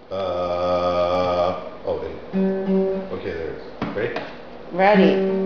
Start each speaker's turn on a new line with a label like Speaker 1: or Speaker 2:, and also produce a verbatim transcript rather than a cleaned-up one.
Speaker 1: Uh, oh, wait. Okay, there it is. Ready?
Speaker 2: Ready.